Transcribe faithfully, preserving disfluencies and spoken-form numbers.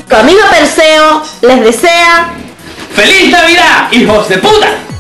Tu amigo Perseo les desea... ¡Feliz Navidad, hijos de puta!